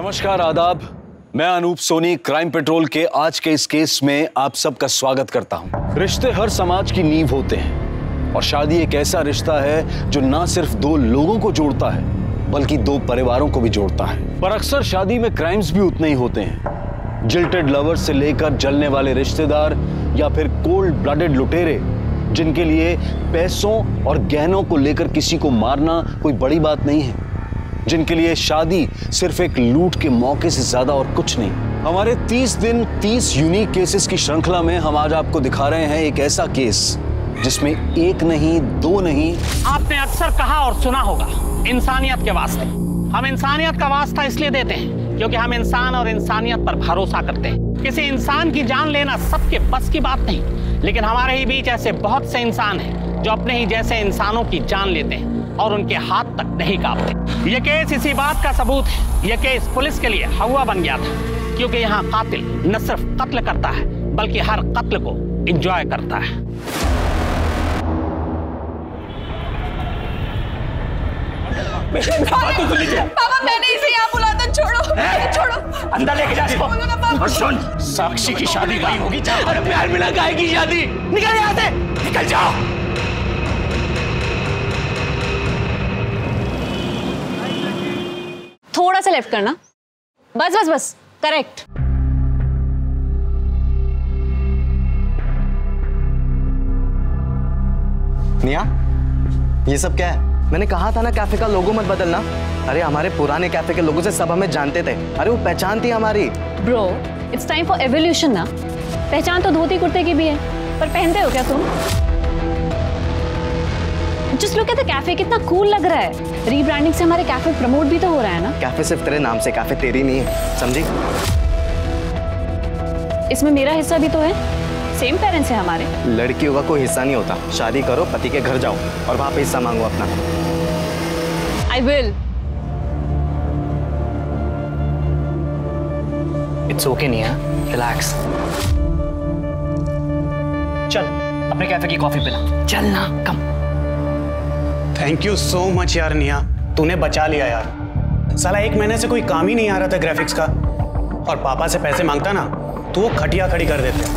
नमस्कार, आदाब। मैं अनूप सोनी क्राइम पेट्रोल के आज के इस केस में आप सबका स्वागत करता हूं। रिश्ते हर समाज की नींव होते हैं और शादी एक ऐसा रिश्ता है जो ना सिर्फ दो लोगों को जोड़ता है बल्कि दो परिवारों को भी जोड़ता है। पर अक्सर शादी में क्राइम्स भी उतने ही होते हैं। जिल्टेड लवर्स से लेकर जलने वाले रिश्तेदार या फिर कोल्ड ब्लडेड लुटेरे जिनके लिए पैसों और गहनों को लेकर किसी को मारना कोई बड़ी बात नहीं है, जिनके लिए शादी सिर्फ एक लूट के मौके से ज्यादा और कुछ नहीं। हमारे 30 दिन 30 यूनिक केसेस की श्रृंखला में हम आज आपको दिखा रहे हैं एक ऐसा केस जिसमें एक नहीं, दो नहीं। आपने अक्सर कहा और सुना होगा, इंसानियत के वास्ते। हम इंसानियत का वास्ता इसलिए देते हैं क्योंकि हम इंसान और इंसानियत पर भरोसा करते हैं। किसी इंसान की जान लेना सबके बस की बात नहीं, लेकिन हमारे ही बीच ऐसे बहुत से इंसान हैं जो अपने ही जैसे इंसानों की जान लेते हैं और उनके हाथ तक नहीं कांपते। ये केस इसी बात का सबूत है। ये केस पुलिस के लिए हवा बन गया था क्योंकि यहाँ कातिल न सिर्फ कत्ल करता है बल्कि हर कत्ल को एंजॉय करता है। पापा मैंने इसे यहाँ बुलाया था, छोड़ो। अंदर लेके जा इसको। और सुन, साक्षी की शादी कहीं होगी जहाँ प्यार मिला, गाय की शादी। निकल यहाँ से, निकल जाओ। थोड़ा सा लेफ्ट करना, बस बस बस, करेक्ट। निया, ये सब क्या है? मैंने कहा था ना कैफे का लोगो मत बदलना। अरे हमारे पुराने कैफे के लोगों से सब हमें जानते थे। अरे वो पहचान थी हमारी। Bro, it's time for evolution ना। पहचान तो धोती कुर्ते की भी है, पर पहनते हो क्या तुम? Just look at the cafe, कितना कूल लग रहा है। रीब्रांडिंग से हमारे कैफे प्रमोट भी तो हो रहा है ना। कैफे सिर्फ तेरे नाम से, कैफे तेरी नहीं है, समझी? इसमें मेरा हिस्सा भी तो है। सेम पेरेंट्स हैं हमारे। लड़कियों का कोई हिस्सा नहीं होता। शादी करो, पति के घर जाओ और वहां पे हिस्सा मांगो अपना। I will. It's okay निया, relax। चल, अपने कैफे की कॉफी पिला। चल ना, come. Thank you so much यार निया, तूने बचा लिया यार। साला 1 महीने से कोई काम ही नहीं आ रहा था ग्राफिक्स का, और पापा से पैसे मांगता ना तो वो खटिया खड़ी कर देते।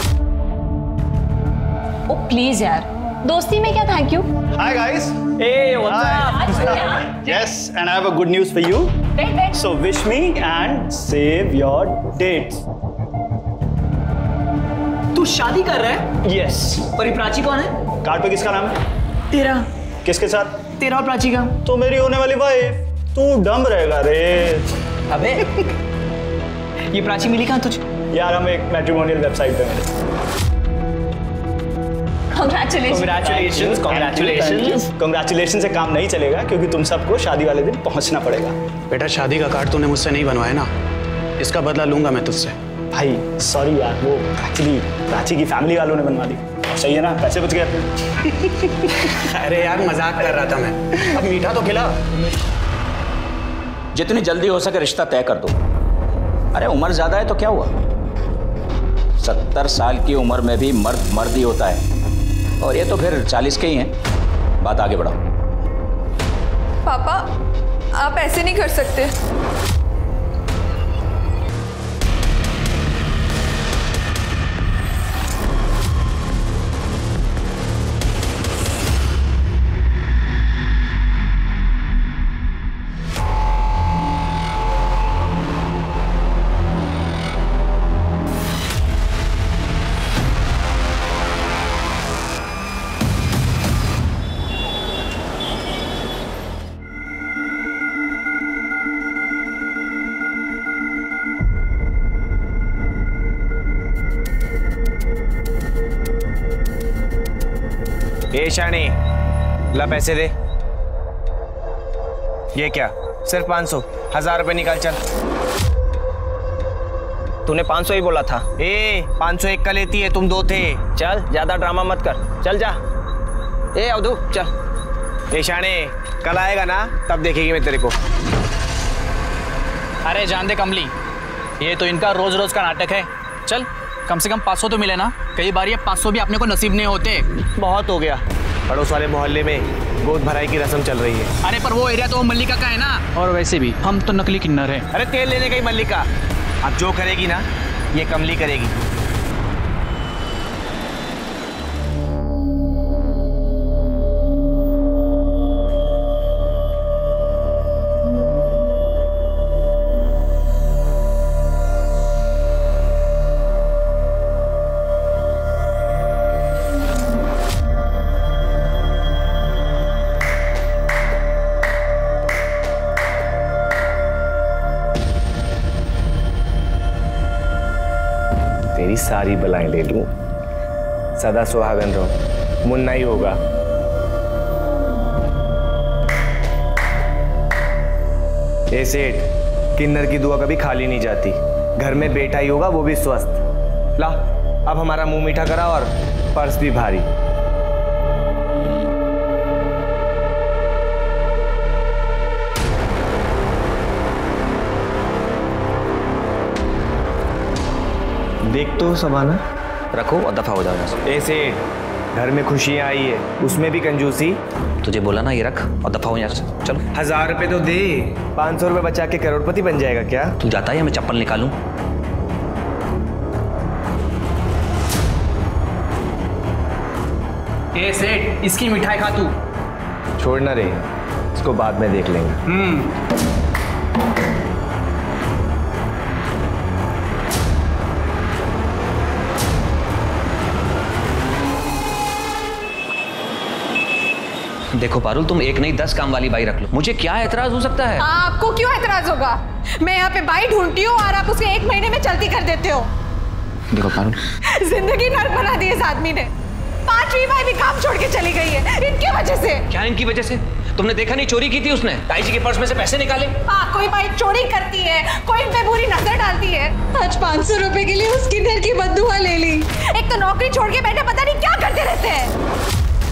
ओ प्लीज यार, दोस्ती में क्या thank you. Hi guys. Hey, what's up? Yes, and I have a good news for you. Wait. So wish me and save your dates. तू शादी कर रहा है? Yes. और ये प्राची कौन है? कार्ड पे किसका नाम है? तेरा। किसके साथ? तेरा और प्राची का। तो मेरी होने वाली वाइफ। तू डम रहेगा रे। अबे, ये प्राची मिली कहाँ तुझे? यार हम एक मैट्रिमोनियल वेबसाइट पे मिले। Congratulations से काम नहीं चलेगा क्योंकि तुम सबको शादी वाले दिन पहुंचना पड़ेगा। बेटा शादी का कार्ड तूने मुझसे नहीं बनवाया ना, इसका बदला लूंगा मैं तुझसे। भाई सॉरी यार, वो एक्चुअली प्राची की फैमिली वालों ने बनवा दी। सही है ना, पैसे बच गए अपने। अरे यार मजाक कर रहा था मैं, अब मीठा तो खिला। जितनी जल्दी हो सके रिश्ता तय कर दो। अरे उम्र ज्यादा है तो क्या हुआ, 70 साल की उम्र में भी मर्द ही होता है, और ये तो फिर 40 के ही हैं। बात आगे बढ़ाओ। पापा आप ऐसे नहीं कर सकते। ए शानी, ला पैसे दे। ये क्या, सिर्फ 500? 1000 रुपए निकाल चल। तूने 500 ही बोला था। 501 का लेती है, तुम 2 थे। चल ज्यादा ड्रामा मत कर, चल जा। अवधू चल। शानी, कल आएगा ना तब देखेगी मैं तेरे को। अरे जान दे कमली, ये तो इनका रोज रोज का नाटक है। चल कम से कम 500 तो मिले ना। कई बार ये 500 भी अपने को नसीब नहीं होते। बहुत हो गया, पड़ोस वाले मोहल्ले में गोद भराई की रस्म चल रही है। अरे पर वो एरिया तो मल्लिका का है ना, और वैसे भी हम तो नकली किन्नर हैं। अरे तेल लेने गई मल्लिका, अब जो करेगी ना ये कमली करेगी। तेरी सारी बलाएं ले लूं, सदा सुहागन रहो, मुन्ना ही होगा। ए सेठ, किन्नर की दुआ कभी खाली नहीं जाती। घर में बेटा ही होगा, वो भी स्वस्थ। ला अब हमारा मुंह मीठा करा और पर्स भी भारी। देख तो समाना, रखो और दफा हो जाओ। ऐसे घर में खुशियां आई है, उसमें भी कंजूसी। तुझे बोला ना ये रख और दफा हो यहाँ से। चलो 1000 रुपए तो दे, 500 रुपए बचा के करोड़पति बन जाएगा क्या? तू जाता है या मैं चप्पल निकालूं? ए सेठ, इसकी मिठाई खा तू। छोड़ना रे, इसको बाद में देख लेंगे। देखो पारुल, तुम एक नहीं 10 काम वाली बाई रख लो, मुझे क्या एतराज हो सकता है? आपको क्यों एतराज होगा? मैं यहाँ पे बाई ढूंढती हूँ और आप उसे 1 महीने में चलती कर देते हो। देखो पारुल, जिंदगी नर्क बना दी इस आदमी ने। 5वीं बाई भी काम छोड़ के चली गई है इनकी वजह से। क्या इनकी वजह से? तुमने देखा नहीं चोरी की थी उसने, ताई जी के पर्स में से पैसे निकाले। हाँ, कोई बाई चोरी करती है, कोई इन पे बुरी नजर डालती है। आज 500 रुपए के लिए उस किन्नर की बद्दुआ ले ली। एक तो नौकरी छोड़ के बैठे पता नहीं क्या करते रहते हैं।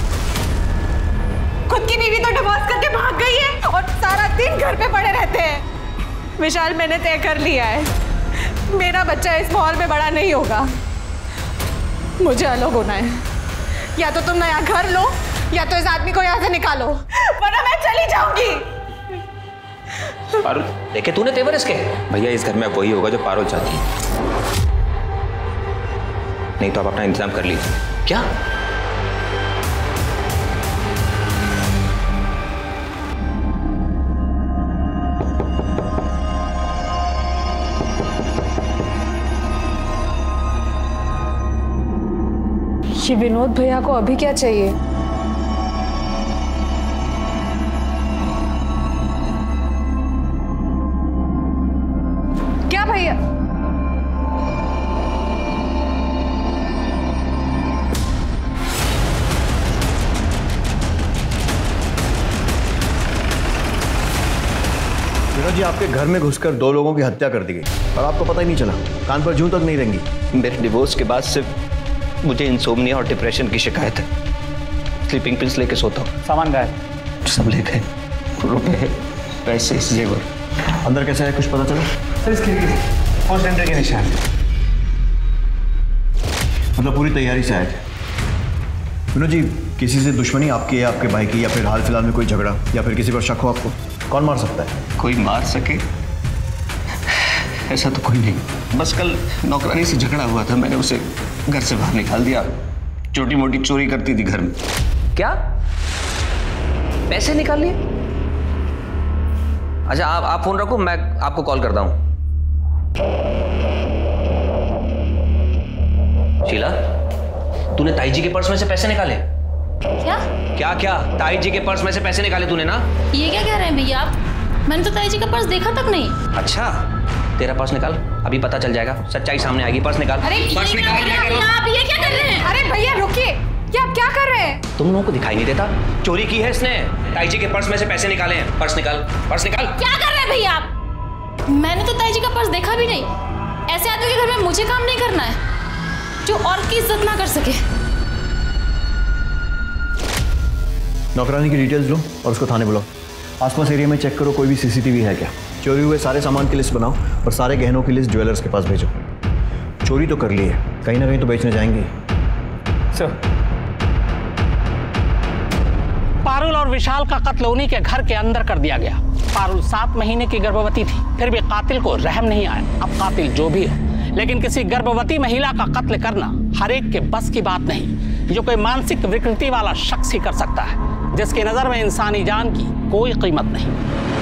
खुद की बीवी तो डिवोर्स करके भाग गई है और सारा दिन घर पे पड़े रहते हैं। विशाल, मैंने तय कर लिया है, मेरा बच्चा इस माहौल में बड़ा नहीं होगा। मुझे अलग होना है। या तो तुम नया घर लो या तो इस आदमी को यहाँ से निकालो, वरना मैं चली जाऊंगी। पारुल, देखे तूने तेवर इसके? भैया इस घर में वही होगा जो पारुल चाहती है, नहीं तो आप अपना इंतजाम कर लीजिए। क्या? ये विनोद भैया को अभी क्या चाहिए? क्या भैया? विनोद जी, आपके घर में घुसकर 2 लोगों की हत्या कर दी गई और आपको पता ही नहीं चला। कान पर जूं तक नहीं रेंगी। मेरे डिवोर्स के बाद से मुझे इंसोम्निया और डिप्रेशन की शिकायत है। स्लीपिंग पिल्स लेके सोता हूँ। सामान गायब। सब ले गए, रुपए, पैसे, जेवर। अंदर कैसा है, कुछ पता चला? सर इस खिड़की से फर्स्ट एंट्री के निशान है। मतलब पूरी तैयारी से आए थे। विनोद जी, किसी से दुश्मनी आपकी है, आपके भाई की, या फिर हाल फिलहाल में कोई झगड़ा या फिर किसी पर शक हो आपको? कौन मार सकता है? कोई मार सके ऐसा तो कोई नहीं। बस कल नौकरानी से झगड़ा हुआ था, मैंने उसे घर से बाहर निकाल दिया। छोटी मोटी चोरी करती थी घर में। क्या? पैसे निकाल लिए? अच्छा आप फोन रखो, मैं आपको कॉल करता हूं। शीला, तूने ताई जी के पर्स में से पैसे निकाले? क्या? क्या क्या? ताई जी के पर्स में से पैसे निकाले तूने ना? ये क्या कह रहे हैं भैया आप? मैंने तो ताई जी का पर्स देखा तक नहीं। अच्छा, तेरा पर्स निकाल, अभी पता चल जाएगा, सच्चाई सामने आएगी। पर्स निकाल। अरे पर्स निकाल। आप ये क्या कर रहे हैं? अरे भैया रुकिए, ये आप क्या कर रहे हैं? तुम लोगों को दिखाई नहीं देता? चोरी की है इसने, ताई जी के पर्स में से पैसे निकाले हैं। पर्स निकाल, पर्स निकाल। क्या कर रहे हैं भैया आप? मैंने तो ताई जी का पर्स देखा भी नहीं। ऐसे आदमी के घर में मुझे काम नहीं करना है जो और की इज्जत ना कर सके। नौकरानी की डिटेल्स लो और उसको थाने बुलाओ। आसपास एरिया में चेक करो कोई भी सीसीटीवी है क्या। चोरी हुए सारे सामान की लिस्ट बनाओ और सारे गहनों की लिस्ट ज्वेलर्स के पास भेजो। चोरी तो कर ली है, कहीं ना कहीं तो बेचने जाएंगे। पारुल और विशाल का कत्ल उन्हीं के घर के अंदर कर दिया गया। पारुल 7 महीने की गर्भवती थी, फिर भी कातिल को रहम नहीं आया। अब कातिल जो भी हो, लेकिन किसी गर्भवती महिला का कत्ल करना हर एक के बस की बात नहीं। जो कोई मानसिक विकृति वाला शख्स ही कर सकता है, जिसकी नजर में इंसानी जान की कोई कीमत नहीं।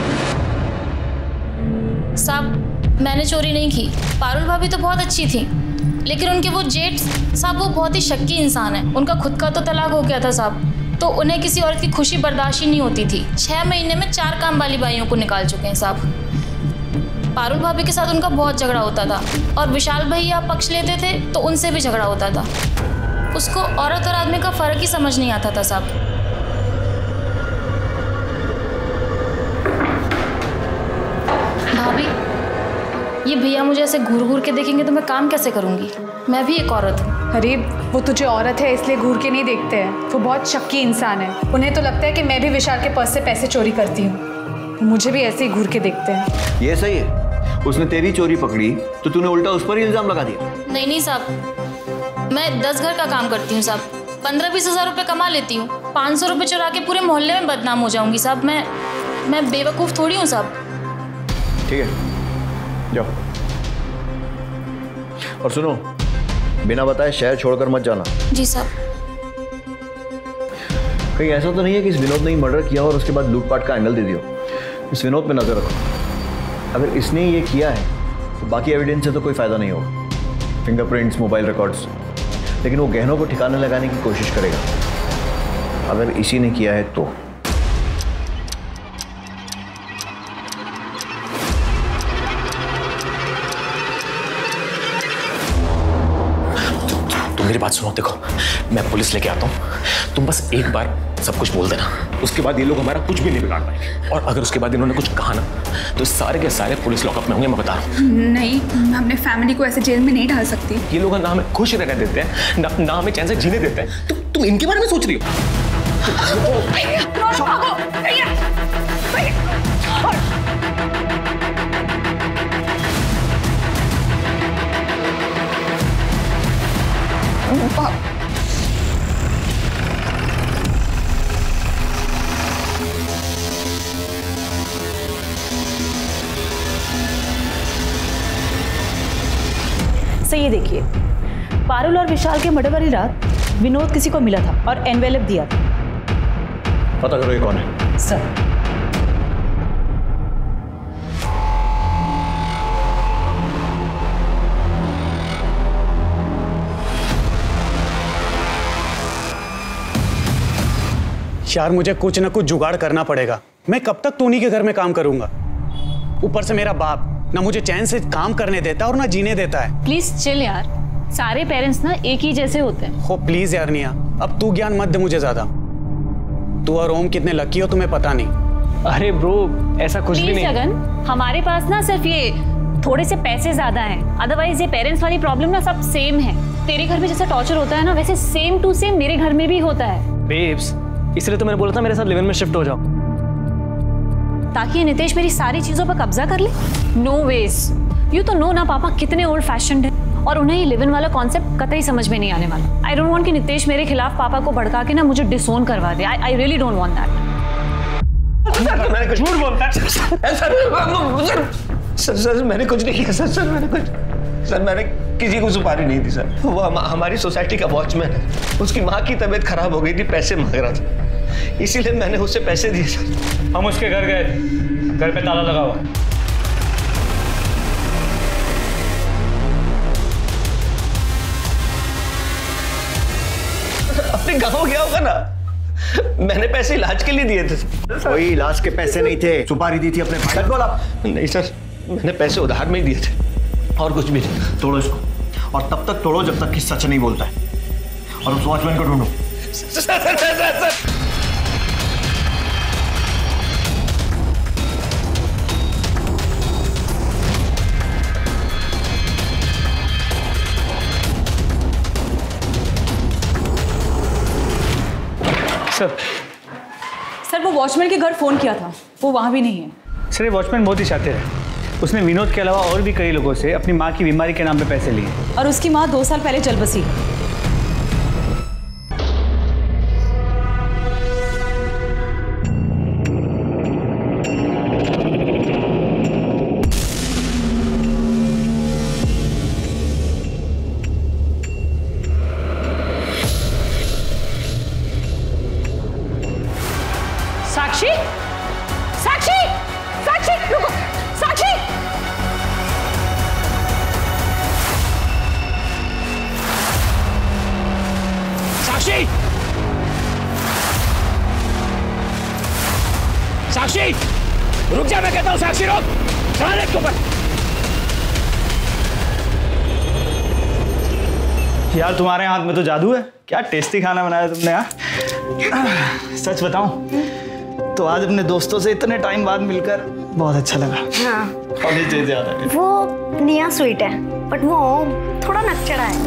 साहब, मैंने चोरी नहीं की। पारुल भाभी तो बहुत अच्छी थी, लेकिन उनके वो जेठ साहब वो बहुत ही शक्की इंसान है। उनका खुद का तो तलाक हो गया था साहब, तो उन्हें किसी औरत की खुशी बर्दाश्त ही नहीं होती थी। 6 महीने में 4 काम वाली बाइयों को निकाल चुके हैं साहब। पारुल भाभी के साथ उनका बहुत झगड़ा होता था, और विशाल भैया पक्ष लेते थे तो उनसे भी झगड़ा होता था। उसको औरत और आदमी का फर्क ही समझ नहीं आता था साहब। भाभी, ये भैया मुझे ऐसे घूर घूर के देखेंगे तो मैं काम कैसे करूंगी? मैं भी एक औरत हूँ। अरे वो तुझे औरत है इसलिए घूर के नहीं देखते हैं, वो बहुत शक्की इंसान है। उन्हें तो लगता है कि मैं भी विशाल के पर्स से पैसे चोरी करती हूँ, मुझे भी ऐसे ही घूर के देखते हैं। ये सही है, उसने तेरी चोरी पकड़ी तो तूने उल्टा उस पर ही इल्जाम लगा दिया। नहीं साहब, मैं 10 घर का काम करती हूँ साहब। 15-20 हज़ार रुपये कमा लेती हूँ। 500 रुपये चुरा के पूरे मोहल्ले में बदनाम हो जाऊंगी साहब। मैं बेवकूफ़ थोड़ी हूँ साहब। ठीक है, जाओ। और सुनो, बिना बताए शहर छोड़कर मत जाना। जी साहब। कहीं ऐसा तो नहीं है कि इस विनोद ने ही मर्डर किया और उसके बाद लूटपाट का एंगल दे दियो? इस विनोद पे नजर रखो। अगर इसने ये किया है तो बाकी एविडेंस से तो कोई फायदा नहीं होगा, फिंगरप्रिंट्स, मोबाइल रिकॉर्ड्स, लेकिन वो गहनों को ठिकाने लगाने की कोशिश करेगा। अगर इसी ने किया है तो मेरी बात सुनो, देखो मैं पुलिस लेके आता हूँ, तुम बस एक बार सब कुछ बोल देना, उसके बाद ये लोग हमारा कुछ भी नहीं बिगाड़ पाएंगे। और अगर उसके बाद इन्होंने कुछ कहा ना तो सारे के सारे पुलिस लॉकअप में होंगे, मैं बता रहा हूँ। नहीं, मैं अपने फैमिली को ऐसे जेल में नहीं डाल सकती। ये लोग ना हमें खुश रहने देते हैं, ना हमें चैन से जीने देते हैं। तुम इनके बारे में सोच रही हो? सर ये देखिए, पारुल और विशाल के मर्डर वाली रात विनोद किसी को मिला था और एनवेलप दिया था। पता करो ये कौन है। सर यार मुझे कुछ ना कुछ जुगाड़ करना पड़ेगा। मैं कब तक टोनी के घर में काम करूंगा? ऊपर से मेरा बाप ना मुझे चैन से काम करने देता और ना जीने देता है। प्लीज चिल यार, सारे पेरेंट्स ना एक ही जैसे होते हैं। हो प्लीज यार निया, अब तू ज्ञान मत दे मुझे ज्यादा। तू और ओम कितने लकी हो तुम्हें पता नहीं। अरे ब्रो ऐसा कुछ भी नहीं। जगन, हमारे पास ना सिर्फ ये थोड़े से पैसे ज्यादा हैं, अदरवाइज ये पेरेंट्स वाली प्रॉब्लम ना सब सेम है। तेरे घर में जैसा टॉर्चर होता है ना, वैसे सेम टू सेम मेरे घर में भी होता है। बेब्स, इसलिए तो मैंने बोला था मेरे साथ लिव इन में शिफ्ट हो जाओ, ताकि ये नितेश मेरी सारी चीजों पर कब्जा कर ले। नो वेज, यू तो नो ना पापा कितने ओल्ड फैशन्ड है, और उन्हें ये लिव इन वाला कॉन्सेप्ट कतई समझ में नहीं आने वाला। आई डोंट वांट कि नितेश मेरे खिलाफ पापा को भड़का के ना मुझे डिसोन करवा दे। I really don't want that. मैंने कुछ झूठ बोलता है सर, मैंने कुछ नहीं किया सर, मैंने किसी को सुपारी नहीं दी सर। वो हमारी सोसाइटी का वॉचमैन है, उसकी माँ की तबीयत खराब हो गई थी, पैसे मांग रहा था, इसीलिए मैंने उससे पैसे दिए सर। हम उसके घर गए, घर पे ताला लगा हुआ। अपने गाँव गया होगा ना, मैंने पैसे इलाज के लिए दिए थे। कोई इलाज के पैसे नहीं थे, सुपारी दी थी अपने भाई। बोला नहीं सर, मैंने पैसे उधार में ही दिए थे और कुछ भी नहीं। तोड़ो इसको, और तब तक तोड़ो जब तक कि सच नहीं बोलता है, और उस वॉचमैन को ढूंढो। सर वो वॉचमैन के घर फोन किया था, वो वहां भी नहीं है। सर ये वॉचमैन बहुत ही शातिर है, उसने विनोद के अलावा और भी कई लोगों से अपनी माँ की बीमारी के नाम पे पैसे लिए, और उसकी माँ 2 साल पहले चल बसी। साक्षी, साक्षी, साक्षी, रुको, साक्षी। साक्षी, साक्षी, रुक जा, मैं कहता हूं। साक्षी रुक, चढ़ा ले इसके ऊपर। यार तुम्हारे हाथ में तो जादू है। क्या टेस्टी खाना बनाया तुमने यार। सच बताऊं तो आज अपने दोस्तों से इतने टाइम बाद मिलकर बहुत अच्छा लगा। हाँ। कॉलेज जैसे याद आ गया। वो निया स्वीट है बट वो थोड़ा नकचड़ा है।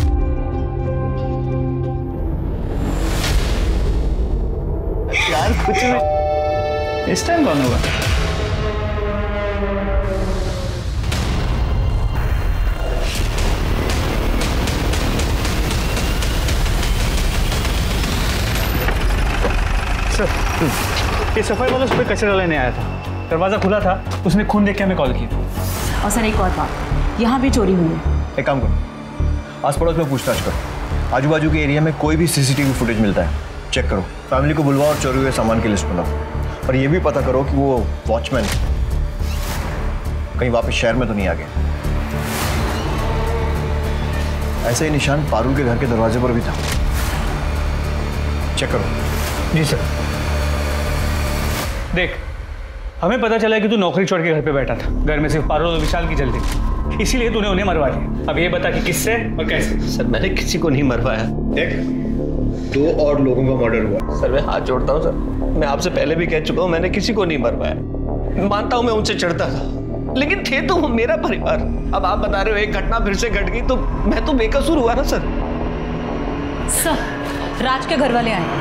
यार कुछ नहीं। इस टाइम कौन होगा? ये सफाई वाला उस पर कचरा लेने आया था। दरवाजा खुला था, उसने खून देख के हमें कॉल की। और सर एक और बात, यहाँ भी चोरी हुई है। एक काम करो, आस पड़ोस में पूछताछ करो। आजू बाजू के एरिया में कोई भी सीसीटीवी फुटेज मिलता है चेक करो। फैमिली को बुलवाओ और चोरी हुए सामान की लिस्ट बनाओ। और ये भी पता करो कि वो वॉचमैन कहीं वापस शहर में तो नहीं आ गया। ऐसे ही निशान पारुल के घर के दरवाजे पर भी था, चेक करो। जी सर। देख, हमें पता चला कि तू नौकरी छोड़ के घर पे बैठा था। घर में सिर्फ पारुल और विशाल की चलती थी, इसीलिए तूने उन्हें मरवा दिया। अब ये बता कि किससे और कैसे? सर मैंने किसी को नहीं मरवाया। देख, 2 और लोगों का मर्डर हुआ। सर मैं हाथ जोड़ता हूँ सर, मैं आपसे पहले भी कह चुका हूँ, मैंने किसी को नहीं मरवाया। मानता हूँ मैं उनसे चढ़ता था, लेकिन थे तो वो मेरा परिवार। अब आप बता रहे हो एक घटना फिर से घट गई, तो मैं तो बेकसूर हुआ ना सर। सर, राज के घर वाले आए।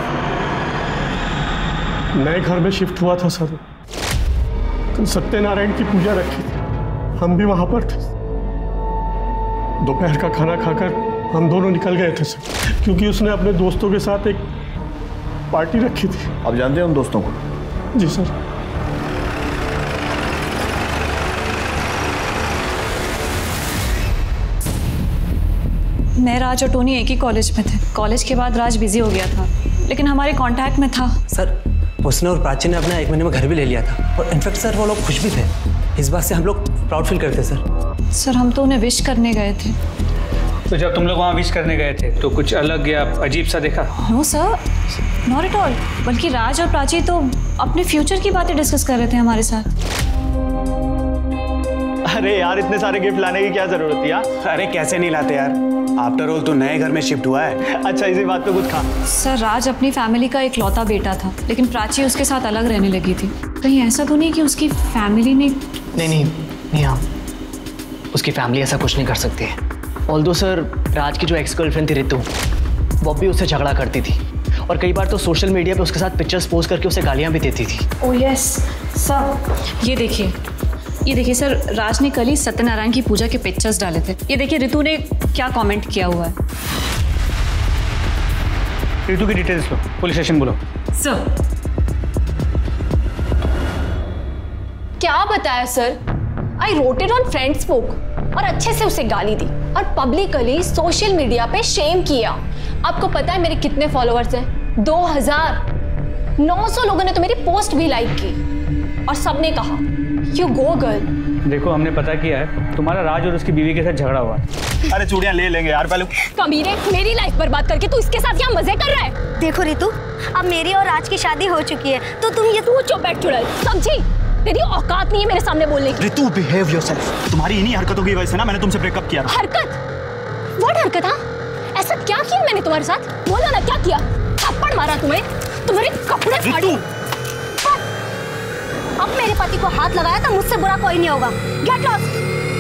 नए घर में शिफ्ट हुआ था सर। कल सत्यनारायण की पूजा रखी थी, हम भी वहां पर थे। दोपहर का खाना खाकर हम दोनों निकल गए थे सर, क्योंकि उसने अपने दोस्तों के साथ एक पार्टी रखी थी। आप जानते हैं उन दोस्तों को? जी सर। मैं, राज और टोनी एक ही कॉलेज में थे। कॉलेज के बाद राज बिजी हो गया था, लेकिन हमारे कांटेक्ट में था। सर, उसने और प्राची ने अपना 1 महीने में घर भी ले लिया था। और इनफैक्ट सर वो लोग खुश भी थे। इस बात से हम लोग प्राउड फील करते सर। सर हम तो उन्हें विश करने गए थे। तो जब तुम लोग वहाँ विश करने गए थे तो कुछ अलग या अजीब सा देखा? No sir, not at all. बल्कि राज और प्राची तो अपने फ्यूचर की बातें डिस्कस कर रहे थे हमारे साथ। अरे यार, इतने सारे गिफ्ट लाने की क्या जरूरत थी यार? अरे कैसे नहीं लाते यार, आफ्टर ऑल तो नए घर में शिफ्ट हुआ है। अच्छा, इसी बात पे कुछ खा। सर, राज अपनी फैमिली का इकलौता बेटा था, लेकिन प्राची उसके साथ अलग रहने लगी थी। कहीं ऐसा तो नहीं कि उसकी फैमिली ने? नहीं हाँ, उसकी फैमिली ऐसा कुछ नहीं कर सकती है। ऑल्दो सर, राज की जो एक्स गर्लफ्रेंड थी रितु, वो भी उससे झगड़ा करती थी और कई बार तो सोशल मीडिया पे उसके साथ पिक्चर्स पोस्ट करके उसे गालियाँ भी देती थी। ओह यस सर, ये देखिए सर, राज ने कल ही सत्यनारायण की पूजा के पिक्चर्स डाले थे। ये देखिए रितु ने क्या कमेंट किया हुआ है। रितु की डिटेल्स लो, पुलिस स्टेशन बोलो। सर क्या बताया sir? I wrote it on Friendsbook और अच्छे से उसे गाली दी और पब्लिकली सोशल मीडिया पे शेम किया। आपको पता है मेरे कितने फॉलोअर्स हैं? 2900 लोगों ने तो मेरी पोस्ट भी लाइक की और सबने कहा यू गो गर्ल। देखो, हमने पता किया है तुम्हारा राज और उसकी बीवी के साथ झगड़ा हुआ है। अरे चूड़ियां ले लेंगे यार पहले। कमीने, मेरी लाइफ बर्बाद करके तू इसके साथ यहाँ मजे कर रहा है। देखो रितु, अब मेरी और राज की शादी हो चुकी है, तो तुम ये चुप बैठ चुड़ैल, समझी? तेरी औकात नहीं है मेरे सामने बोलने की। Ritu, behave yourself. तुम्हारी इन्हीं हरकतों की वजह से ना मैंने तुमसे ब्रेकअप किया। हरकत? व्हाट हरकत? हाँ, ऐसा क्या किया मैंने तुम्हारे साथ? बोलो ना, क्या किया? थप्पड़ मारा तुम्हें? तुम्हारे कपड़े फाड़े? अब मेरे पति को हाथ लगाया तो मुझसे बुरा कोई नहीं होगा। Get lost.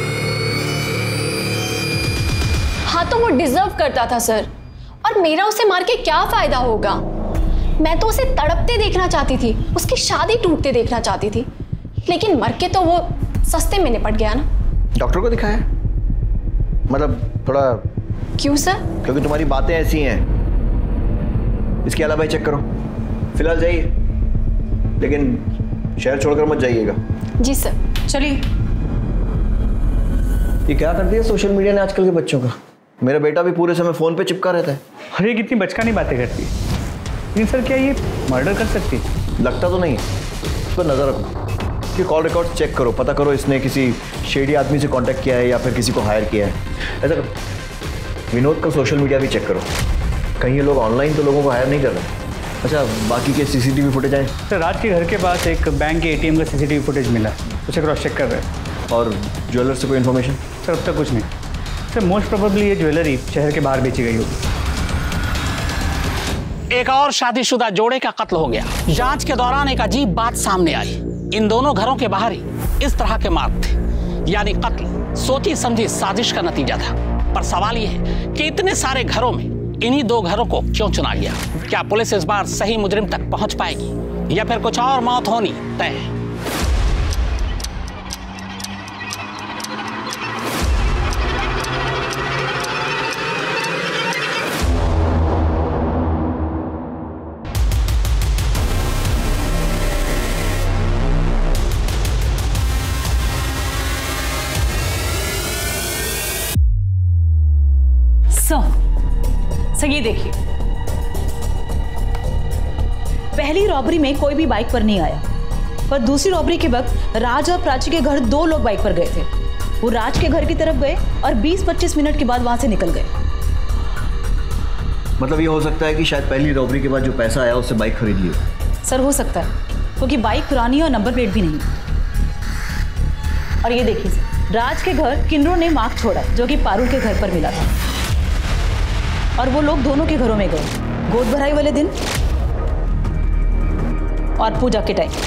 हाँ तो वो डिजर्व करता था सर, और मेरा उसे मार के क्या फायदा होगा? मैं तो उसे तड़पते देखना चाहती थी, उसकी शादी टूटते देखना चाहती थी, लेकिन मर के तो वो सस्ते में निपट गया ना। डॉक्टर को दिखाया? मतलब थोड़ा। क्यों सर? क्योंकि तुम्हारी बातें ऐसी हैं। इसके अलावा चेक करो। फिलहाल जाइए, लेकिन शहर छोड़कर मत जाइएगा। जी सर। चलिए। ये क्या कर दिया सोशल मीडिया ने आजकल के बच्चों का? मेरा बेटा भी पूरे समय फोन पे चिपका रहता है। अरे कितनी बचकानी बातें करती है। लेकिन सर, क्या ये मर्डर कर सकती है? लगता तो नहीं है, उस पर नजर रखो कि कॉल रिकॉर्ड चेक करो, पता करो इसने किसी शेडी आदमी से कांटेक्ट किया है या फिर किसी को हायर किया है। ऐसा करो, विनोद का सोशल मीडिया भी चेक करो, कहीं ये लोग ऑनलाइन तो लोगों को हायर नहीं कर रहे। अच्छा, बाकी के सीसीटीवी फुटेज आए? सर राज के घर के पास एक बैंक के एटीएम का सीसीटीवी फुटेज मिला, उसे क्रॉस चेक कर रहे हैं। और ज्वेलर से कोई इन्फॉर्मेशन? सर अब तक कुछ नहीं सर, मोस्ट प्रोबेबली ये ज्वेलरी शहर के बाहर बेची गई होगी। एक और शादीशुदा जोड़े का कत्ल हो गया। जांच के दौरान एक अजीब बात सामने आई। इन दोनों घरों के बाहर ही इस तरह के मार्ग थे, यानी कत्ल सोची समझी साजिश का नतीजा था। पर सवाल यह है कि इतने सारे घरों में इन्हीं 2 घरों को क्यों चुना गया? क्या पुलिस इस बार सही मुजरिम तक पहुंच पाएगी या फिर कुछ और मौत होनी तय है? सर ये देखिए, पहली रॉबरी में कोई भी बाइक पर नहीं आया, पर दूसरी रॉबरी के वक्त राज और प्राची के घर 2 लोग बाइक पर गए थे। वो राज के घर की तरफ गए और 20-25 मिनट के बाद वहां से निकल गए। मतलब ये हो सकता है कि शायद पहली रॉबरी के बाद जो पैसा आया उससे बाइक खरीद ली। सर हो सकता है, क्योंकि बाइक पुरानी है और नंबर प्लेट भी नहीं। और ये देखिए सर, राज के घर किन्नरों ने मार्क छोड़ा जो कि पारुल के घर पर मिला था, और वो लोग दोनों के घरों में गए गोद भराई वाले दिन और पूजा के टाइम।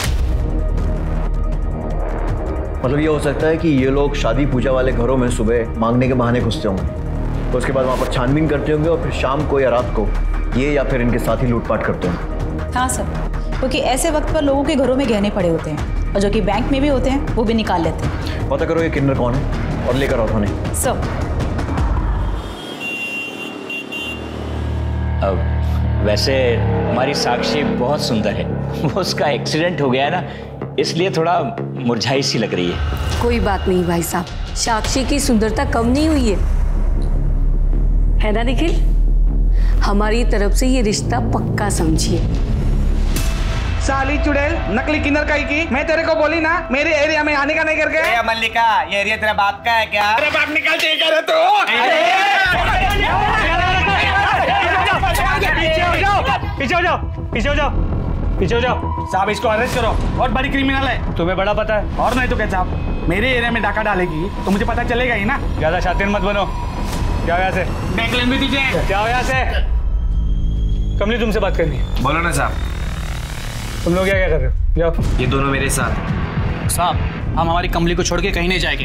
मतलब ये हो सकता है कि ये लोग शादी पूजा वाले घरों में सुबह मांगने के बहाने घुसते होंगे, तो उसके बाद वहाँ पर छानबीन करते होंगे और फिर शाम को या रात को ये या फिर इनके साथ ही लूटपाट करते होंगे। हाँ सर, क्योंकि ऐसे वक्त पर लोगों के घरों में गहने पड़े होते हैं और जो कि बैंक में भी होते हैं वो भी निकाल लेते हैं। पता करो ये किन्नर कौन है और लेकर आओ थाने। सर वैसे हमारी साक्षी बहुत सुंदर है, वो उसका एक्सीडेंट हो गया है ना, इसलिए थोड़ा मुरझाई सी लग रही है। कोई बात नहीं भाई साहब, साक्षी की सुंदरता कम नहीं हुई है ना निखिल? हमारी तरफ से ये रिश्ता पक्का समझिए। साली चुड़ैल, नकली किन्नर का ही की। मैं तेरे को बोली ना मेरे एरिया में आने का नहीं करके। मल्लिका, ये एरिया तेरा बाप का है क्या? तेरा बाप निकल देगा पीछे हो जाओ, पीछे हो जाओ, पीछे हो जाओ। साहब इसको अरेस्ट करो, बहुत बड़ी क्रिमिनल है। तुम्हें बड़ा पता है? और नहीं तो क्या साहब, मेरे एरिया में डाका डालेगी तो मुझे पता चलेगा ही ना। ज्यादा शातिर मत बनो। क्या हो यहाँ से? देख लेंगे तुझे। क्या हो यहाँ से? कमली तुमसे बात करनी है। बोलो ना साहब। तुम लोग क्या कर रहे हो? जाओ। ये दोनों मेरे साथ। साहब हम हमारी कमली को छोड़ के कहीं नहीं जाएंगे।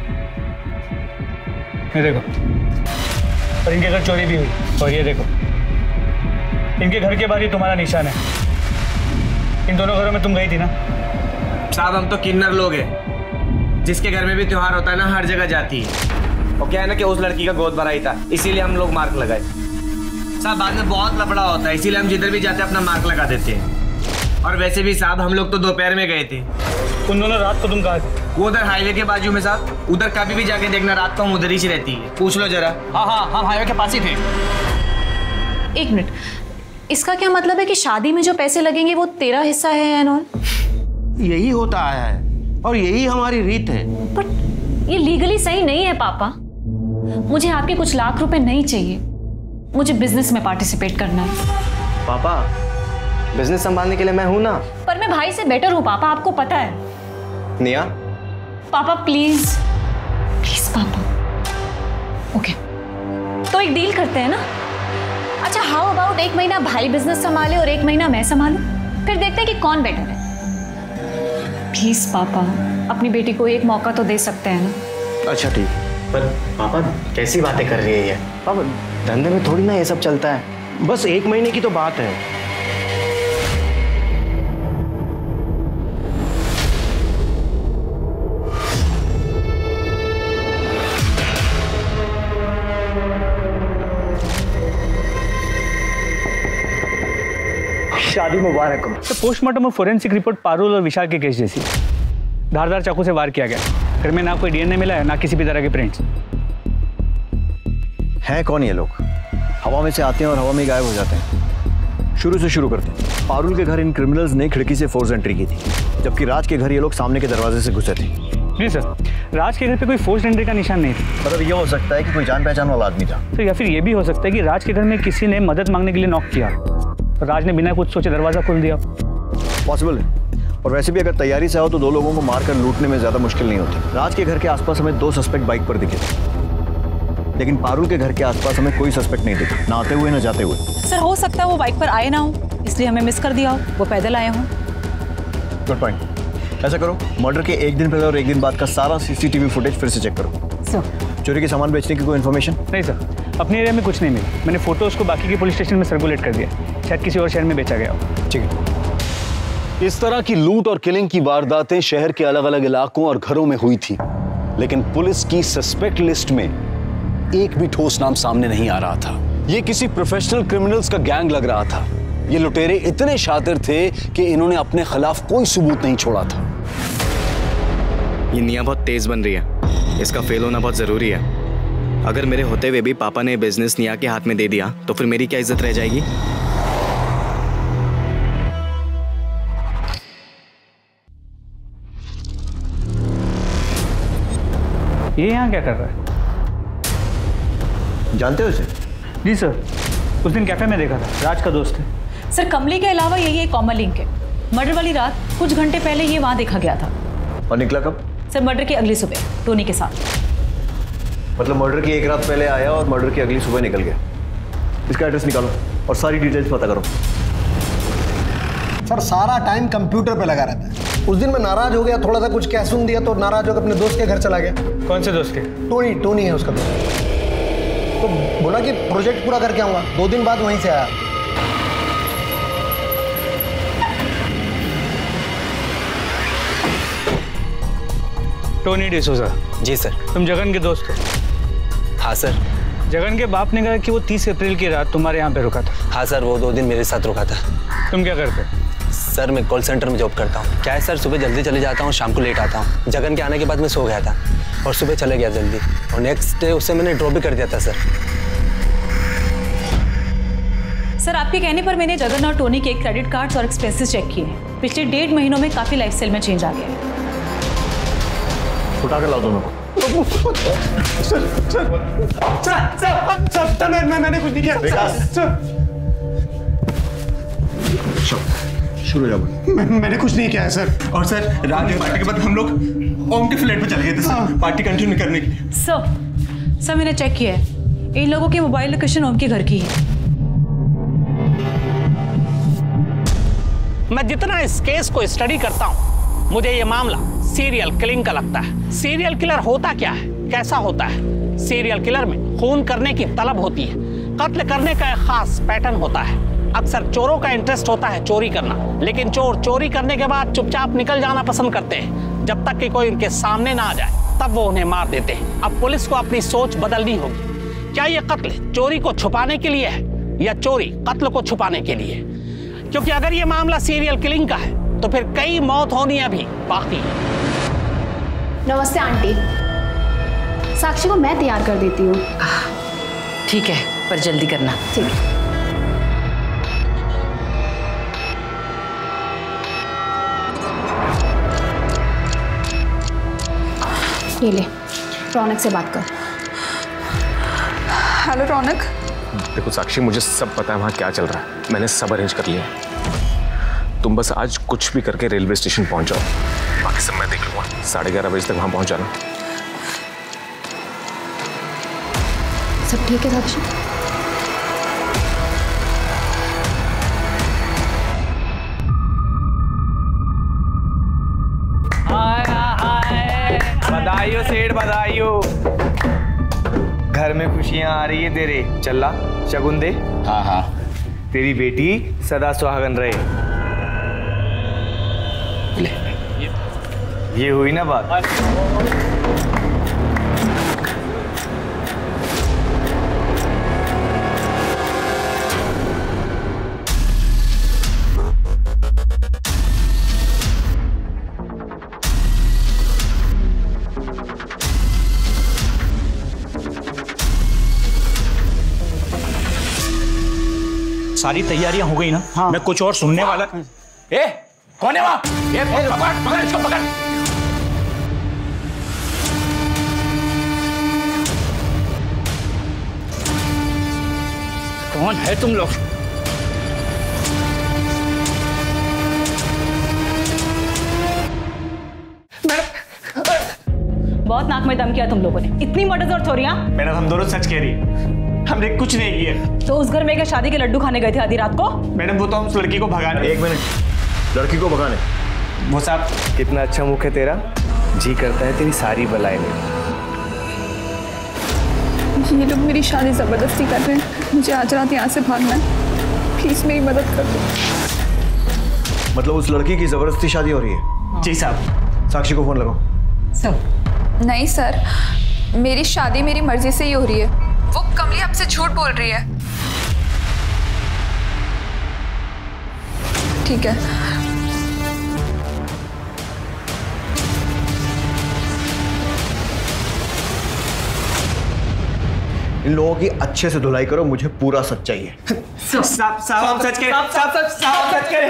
ये देखो, और इनके घर चोरी भी हुई, और ये देखो इनके घर के बाहर ही तुम्हारा निशान है। इन दोनों घरों में तुम गई थी ना? साहब हम तो किन्नर लोग हैं, जिसके घर में भी त्योहार होता है ना हर जगह जाती है। और क्या है ना कि उस लड़की का गोद भराई था, इसीलिए हम लोग मार्क लगाए। साहब बाद में बहुत लफड़ा होता है, इसीलिए हम जिधर भी जाते हैं अपना मार्क लगा देते हैं। और वैसे भी साहब हम लोग तो दोपहर में गए थे। उन दोनों रात को तुम कहाँ थे? वो उधर हाईवे के बाजू में साहब, उधर कभी भी जाके देखना, रात को हम उधर ही रहती है, पूछ लो जरा। हाँ हाँ हम हाईवे के पास ही थे। 1 मिनट, इसका क्या मतलब है कि शादी में जो पैसे लगेंगे वो तेरा हिस्सा है एंड ऑल? यही होता आया है और यही हमारी रीत है। बट ये लीगली सही नहीं है पापा। मुझे आपके कुछ लाख रुपए नहीं चाहिए, मुझे बिजनेस में पार्टिसिपेट करना है। पापा बिजनेस संभालने के लिए मैं हूं ना। पर मैं भाई से बेटर हूं पापा, आपको पता है। निया पापा प्लीज प्लीज पापा। ओके तो एक डील करते हैं ना। अच्छा हाउ अबाउट 1 महीना भाई बिजनेस संभाले और 1 महीना मैं संभालूं, फिर देखते हैं कि कौन बेटर है। प्लीज पापा अपनी बेटी को एक मौका तो दे सकते हैं ना। अच्छा ठीक, पर पापा कैसी बातें कर रही है ये? पापा धंधे में थोड़ी ना ये सब चलता है, बस 1 महीने की तो बात है। शादी मुबारक हो। तो पोस्टमार्टम और फोरेंसिक रिपोर्ट पारुल और विशाल के केस जैसी, धारदार चाकू से वार किया गया। घर में ना कोई डीएनए मिला है, ना किसी भी तरह के प्रिंट्स। हैं कौन ये लोग? हवा में से आते हैं और हवा में गायब हो जाते हैं। शुरू से शुरू करते हैं। पारुल के घर इन क्रिमिनल्स ने खिड़की से फोर्स एंट्री की थी, जबकि राज के घर ये लोग सामने के दरवाजे से घुसे थे। जी सर, राज के घर पे कोई फोर्स एंट्री का निशान नहीं था। मतलब ये हो सकता है कि कोई जान पहचान वाला आदमी था। तो या फिर ये भी हो सकता है कि राज के घर में किसी ने मदद मांगने के लिए नॉक किया, राज ने बिना कुछ सोचे दरवाजा खोल दिया। पॉसिबल है। और वैसे भी अगर तैयारी से आओ तो 2 लोगों को मारकर लूटने में ज्यादा मुश्किल नहीं होती। राज के घर के आसपास हमें 2 सस्पेक्ट बाइक पर दिखे थे, लेकिन पारुल के घर के आसपास हमें कोई सस्पेक्ट नहीं दिखा, ना आते हुए ना जाते हुए। सर हो सकता है वो बाइक पर आए ना हो, इसलिए हमें मिस कर दिया हो, वो पैदल आए हों। Good point. ऐसा करो, मर्डर के 1 दिन पहले और 1 दिन बाद का सारा सीसीटीवी फुटेज फिर से चेक करो। सर चोरी के सामान बेचने की कोई इन्फॉर्मेशन? नहीं सर, अपने एरिया में कुछ नहीं मिला। मैंने फोटोज को बाकी के पुलिस स्टेशन में सर्कुलेट कर दिया, शायद किसी और शहर में बेचा गया हो। ठीक है। इस तरह की लूट और किलिंग की वारदातें शहर के अलग अलग इलाकों और घरों में हुई थी, लेकिन पुलिस की सस्पेक्ट लिस्ट में एक भी ठोस नाम सामने नहीं आ रहा था। ये किसी प्रोफेशनल क्रिमिनल्स का गैंग लग रहा था। ये लुटेरे इतने शातिर थे कि इन्होंने अपने खिलाफ कोई सबूत नहीं छोड़ा था। ये निया बहुत तेज बन रही है, इसका फेल होना बहुत जरूरी है। अगर मेरे होते हुए भी पापा ने बिजनेस निया के हाथ में दे दिया तो फिर मेरी क्या इज्जत रह जाएगी? ये यहाँ क्या कर रहा है? जानते हो इसे? जी सर, उस दिन कैफे में देखा था, राज का दोस्त है। सर कमली के अलावा यही एक कॉमन लिंक है। मर्डर वाली रात कुछ घंटे पहले ये वहाँ देखा गया था। और निकला कब? सर मर्डर की अगली सुबह टोनी के साथ। मतलब मर्डर की 1 रात पहले आया और मर्डर की अगली सुबह निकल गया। इसका एड्रेस निकालो और सारी डिटेल्स पता करो। सर सारा टाइम कंप्यूटर पे लगा रहता है। उस दिन मैं नाराज हो गया, थोड़ा सा कुछ कह सुन दिया तो नाराज होकर अपने दोस्त के घर चला गया। कौन से दोस्त के? टोनी है उसका दोस्त। तो बोला कि प्रोजेक्ट पूरा करके आऊंगा, 2 दिन बाद वहीं से आया। टोनी डिसूजा। जी सर। तुम जगन के दोस्त हो? हाँ सर। जगन के बाप ने कहा कि वो 30 अप्रैल की रात तुम्हारे यहाँ पे रुका था। हाँ सर, वो 2 दिन मेरे साथ रुका था। तुम क्या करते? सर मैं कॉल सेंटर में जॉब करता हूँ। क्या है सर, सुबह जल्दी चले जाता हूँ, शाम को लेट आता हूँ। जगन के आने के बाद मैं सो गया था और सुबह चले गया जल्दी, और नेक्स्ट डे उसे मैंने ड्रॉप भी कर दिया था सर। सर आपके कहने पर मैंने जगन और टोनी के क्रेडिट कार्ड्स और एक्सपेंसेस चेक किए। पिछले 1.5 महीनों में काफी लाइफस्टाइल में चेंज आ गया है। उठा कर लाओ दोनों को। सर मैंने कुछ नहीं किया। शुरू हो जाओ। मैंने कुछ नहीं किया है सर। और सर रात की पार्टी के बाद हम लोग ओम के फ्लैट पे चले गए थे सर, पार्टी कंटिन्यू करने के लिए। सर मैंने चेक किया है, इन लोगों की मोबाइल लोकेशन ओम के घर की है। मैं जितना इस केस को स्टडी करता हूं, मुझे ये मामला सीरियल किलिंग का लगता है। सीरियल किलर होता क्या है, कैसा होता है? सीरियल किलर में खून करने की तलब होती है, कत्ल करने का एक खास पैटर्न होता है। अक्सर चोरों का इंटरेस्ट होता है चोरी करना, लेकिन चोर चोरी करने के बाद चुपचाप निकल जाना पसंद करते हैं। जब तक कि कोई उनके सामने ना आ जाए तब वो उन्हें मार देते हैं। अब पुलिस को अपनी सोच बदलनी होगी। क्या ये कत्ल चोरी को छुपाने के लिए है या चोरी कत्ल को छुपाने के लिए? क्योंकि अगर ये मामला सीरियल किलिंग का है तो फिर कई मौत होनी अभी बाकी है। नमस्ते आंटी, साक्षी को मैं तैयार कर देती हूँ। ठीक है, पर जल्दी करना। ठीक है। ये ले, रौनक से बात कर। हेलो रौनक। देखो साक्षी, मुझे सब पता है वहाँ क्या चल रहा है। मैंने सब अरेंज कर लिया है। तुम बस आज कुछ भी करके रेलवे स्टेशन पहुंच जाओ, बाकी सब मैं देख लूंगा। 11:30 बजे तक वहाँ पहुंच जाना। सब ठीक है साक्षी? बधाइयो सेठ, बधाइयो। घर में खुशियां आ रही है तेरे। चला शगुन दे। हाँ हाँ। तेरी बेटी सदा सुहागन रहे। ये हुई ना बात। सारी तैयारियां हो गई ना? हाँ। मैं कुछ और सुनने वाला। ए, कौन है वहाँ? पकड़ इसको पकड़। कौन है तुम लोग? बहुत नाक में दम किया तुम लोगों ने। इतनी मोटी जरूरत हो रही है? मैडम हम दोनों सच कह रही है, हमने कुछ नहीं किया। तो उस घर में क्या शादी के लड्डू खाने गए थे आधी रात को? मैडम वो तो हम उस लड़की को भगाने। एक मिनट, लड़की को भगाने? वो साहब कितना अच्छा मुख है तेरा, जी करता है तेरी सारी बलाएं ले। ये लोग मेरी शादी जबरदस्ती कर रहे हैं, मुझे आज रात यहाँ से भागना है, प्लीज मेरी मदद कर दो। मतलब उस लड़की की जबरदस्ती शादी हो रही है? जी साहब। साक्षी को फोन लगाओ। सर नहीं सर, मेरी शादी मेरी मर्जी से ही हो रही है। वो कमली आपसे झूठ बोल रही है। ठीक है। इन लोगों की अच्छे से धुलाई करो, मुझे पूरा सच चाहिए। साहब सच कह रहे।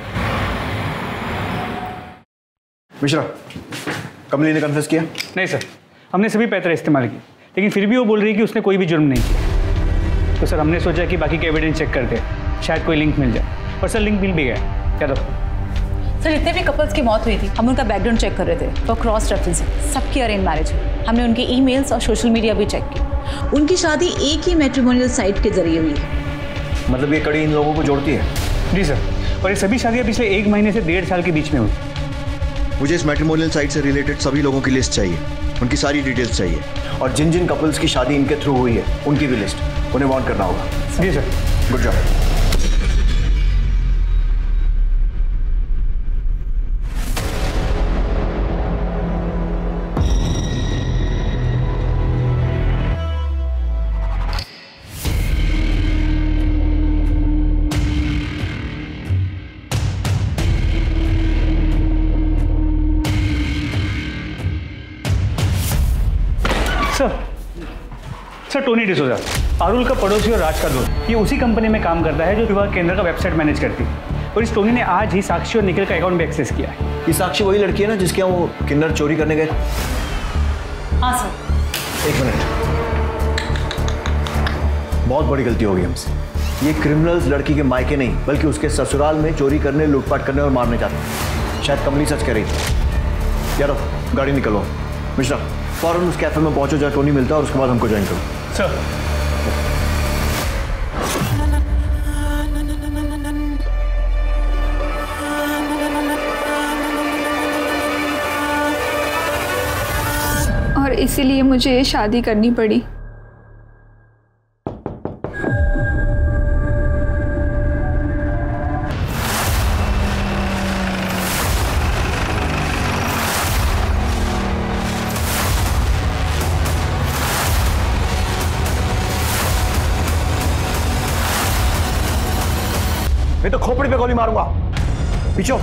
मिश्रा, कमली ने कन्फेस किया? नहीं सर, हमने सभी पैतरे इस्तेमाल किए, लेकिन फिर भी वो बोल रही है कि उसने कोई भी जुर्म नहीं किया। तो सर हमने सोचा कि बाकी के एविडेंस चेक करते हैं, शायद कोई लिंक मिल जाए। और सर लिंक मिल भी गया। क्या तो सर जितने भी कपल्स की मौत हुई थी हम उनका बैकग्राउंड चेक कर रहे थे, तो क्रॉस रेफरेंस सबकी अरेंज मैरिज है। हमने उनकी ईमेल्स और सोशल मीडिया भी चेक की। उनकी शादी एक ही मैट्रिमोनियल साइट के जरिए हुई है। मतलब ये कड़ी इन लोगों को जोड़ती है? जी सर, और ये सभी शादियाँ पिछले 1 महीने से 1.5 साल के बीच में हुई। मुझे इस मैट्रिमोनियल साइट से रिलेटेड सभी लोगों की लिस्ट चाहिए, उनकी सारी डिटेल्स चाहिए, और जिन जिन कपल्स की शादी इनके थ्रू हुई है उनकी भी लिस्ट, उन्हें वार्न करना होगा। जी sir. Good job. Sir Tony D'Souza, Parul का पड़ोसी और राज का दोस्त, ये उसी कंपनी में काम करता है जो विवाह केंद्र का वेबसाइट मैनेज करती है। और इस टोनी ने आज ही साक्षी और निखिल का अकाउंट भी एक्सेस किया है। ये साक्षी वही लड़की है ना जिसके यहाँ वो किन्नर चोरी करने गए? हाँ सर। एक मिनट, बहुत बड़ी गलती हो गई हमसे। ये क्रिमिनल्स लड़की के मायके नहीं बल्कि उसके ससुराल में चोरी करने, लूटपाट करने और मारने जाते हैं। शायद कमली सच कह रही थी। यारो गाड़ी निकलो। मिश्रा फौरन उस कैफे में पहुंचो जहाँ टोनी मिलता है और उसके बाद हमको ज्वाइन करो। सर। और इसीलिए मुझे ये शादी करनी पड़ी। मैं तो खोपड़ी पे गोली मारूंगा। पीछे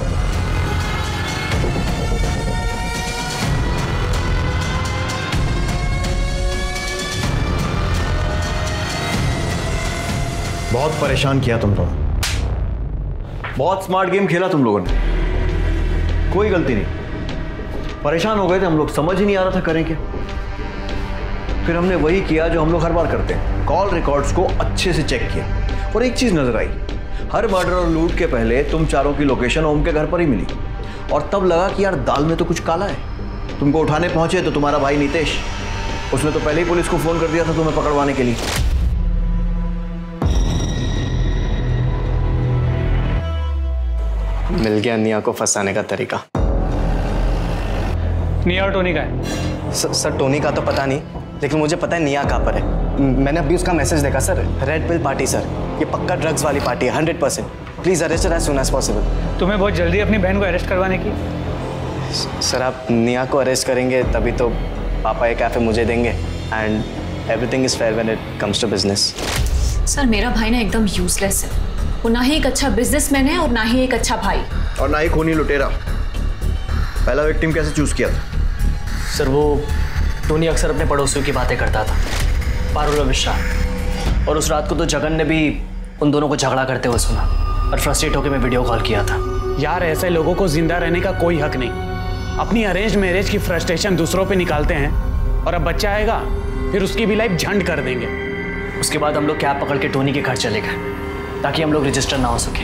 बहुत परेशान किया तुम लोगों ने, बहुत स्मार्ट गेम खेला तुम लोगों ने, कोई गलती नहीं। परेशान हो गए थे हम लोग, समझ ही नहीं आ रहा था करें क्या। फिर हमने वही किया जो हम लोग हर बार करते हैं, कॉल रिकॉर्ड्स को अच्छे से चेक किया। और एक चीज नजर आई, हर मर्डर और लूट के पहले तुम चारों की लोकेशन ओम के घर पर ही मिली। और तब लगा कि यार दाल में तो कुछ काला है। तुमको उठाने पहुंचे तो तुम्हारा भाई नितेश, उसने तो पहले ही पुलिस को फोन कर दिया था तुम्हें पकड़वाने के लिए। मिल गया निया को फंसाने का तरीका। निया और टोनी का है? सर टोनी का तो पता नहीं, लेकिन मुझे पता है निया कहाँ पर है। मैंने अभी उसका मैसेज देखा sir, red pill party sir, ये पक्का ड्रग्स वाली पार्टी है 100%। Please arrest as soon as possible. तुम्हें बहुत जल्दी अपनी बहन को अरेस्ट करवाने की? सर आप निया को अरेस्ट करेंगे तभी तो पापा ये कैफे मुझे देंगे, and everything is fair when it comes to business. Sir मेरा भाई ना एकदम यूजलेस है, वो ना ही एक अच्छा बिजनेसमैन है और ना ही एक अच्छा भाई, और ना ही खूनी लुटेरा। पहला विक्टिम कैसे चूज किया था? सर वो टोनी अक्सर अपने पड़ोसियों की बातें करता था, पारुल और विशाल। और उस रात को तो जगन ने भी उन दोनों को झगड़ा करते हुए सुना और फ्रस्ट्रेट होकर मैं वीडियो कॉल किया था। यार ऐसे लोगों को जिंदा रहने का कोई हक नहीं। अपनी अरेंज मैरिज की फ्रस्ट्रेशन दूसरों पे निकालते हैं और अब बच्चा आएगा फिर उसकी भी लाइफ झंड कर देंगे। उसके बाद हम लोग कैब पकड़ के टोनी के घर चले गए ताकि हम लोग रजिस्टर ना हो सके।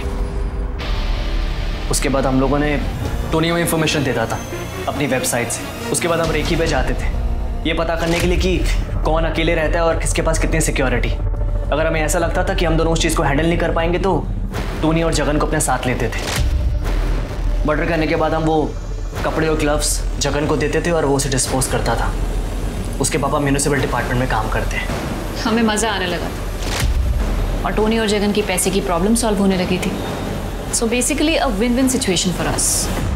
उसके बाद हम लोगों ने टोनी में इंफॉर्मेशन देता था अपनी वेबसाइट से। उसके बाद हम रेकी पे जाते थे ये पता करने के लिए कि कौन अकेले रहता है और किसके पास कितनी सिक्योरिटी। अगर हमें ऐसा लगता था कि हम दोनों उस चीज़ को हैंडल नहीं कर पाएंगे तो टोनी और जगन को अपने साथ लेते थे। मर्डर करने के बाद हम वो कपड़े और ग्लव्स जगन को देते थे और वो उसे डिस्पोज करता था। उसके पापा म्यूनिसिपल डिपार्टमेंट में काम करते हैं। हमें मज़ा आने लगा था और टोनी और जगन की पैसे की प्रॉब्लम सॉल्व होने लगी थी। So basically a win win situation for us.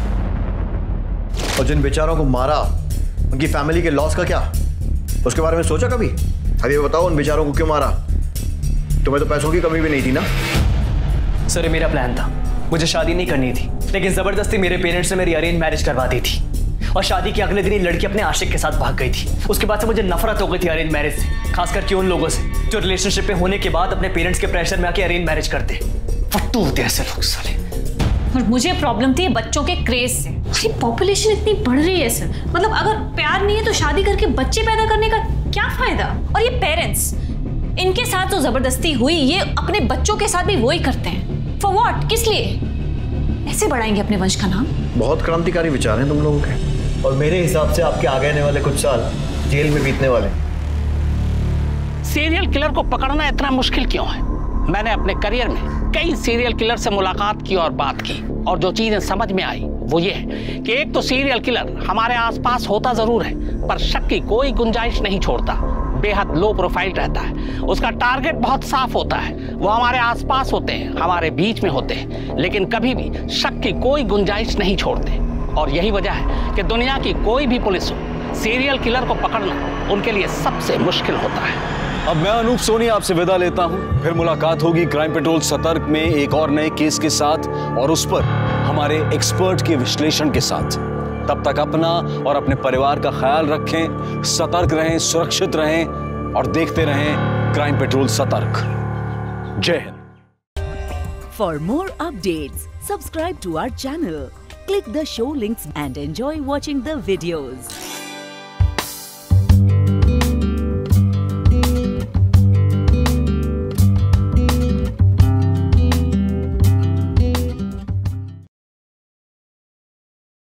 और जिन बेचारों को मारा उनकी फैमिली के लॉस का क्या, उसके बारे में सोचा कभी? अभी बताओ उन बेचारों को क्यों मारा? तुम्हें तो पैसों की कमी भी नहीं थी ना? सर ये मेरा प्लान था, मुझे शादी नहीं करनी थी लेकिन जबरदस्ती मेरे पेरेंट्स ने मेरी अरेंज मैरिज करवा दी थी और शादी के अगले दिन ही लड़की अपने आशिक के साथ भाग गई थी। उसके बाद से मुझे नफरत हो गई थी अरेंज मैरिज से, खास करके उन लोगों से जो रिलेशनशिप में होने के बाद अपने पेरेंट्स के प्रेशर में आके अरेंज मैरिज करते। फट्टू होते ऐसे लोग साले। और मुझे प्रॉब्लम थी बच्चों के क्रेज से। अरे पॉपुलेशन इतनी बढ़ रही है सर, मतलब अगर प्यार नहीं है तो शादी करके बच्चे पैदा करने का क्या फायदा? और ये पेरेंट्स, इनके साथ जो जबरदस्ती हुई ये अपने बच्चों के साथ भी वही करते हैं। For what? किस लिए? ऐसे बढ़ाएंगे अपने वंश का नाम? बहुत क्रांतिकारी विचार हैं तुम लोगों के और मेरे हिसाब से आपके आगे आने वाले कुछ साल जेल में बीतने वाले। सीरियल किलर को पकड़ना इतना मुश्किल क्यों है? मैंने अपने करियर में कई सीरियल किलर से मुलाकात की और बात की और जो चीजें समझ में आई वो ये है कि एक तो सीरियल किलर हमारे आसपास होता जरूर है पर शक की कोई गुंजाइश नहीं छोड़ता, बेहद लो प्रोफाइल रहता है, उसका टारगेट बहुत साफ होता है, वो हमारे आसपास होते हैं, हमारे बीच में होते हैं लेकिन कभी भी शक की कोई गुंजाइश नहीं छोड़ते। और यही वजह है कि दुनिया की कोई भी पुलिस हो, सीरियल किलर को पकड़ना उनके लिए सबसे मुश्किल होता है। अब मैं अनूप सोनी आपसे विदा लेता हूं, फिर मुलाकात होगी क्राइम पेट्रोल सतर्क में एक और नए केस के साथ और उस पर हमारे एक्सपर्ट के विश्लेषण के साथ। तब तक अपना और अपने परिवार का ख्याल रखें, सतर्क रहें, सुरक्षित रहें और देखते रहें क्राइम पेट्रोल सतर्क। जय हिंद। For more updates subscribe to our channel, click the show links and enjoy watching the videos.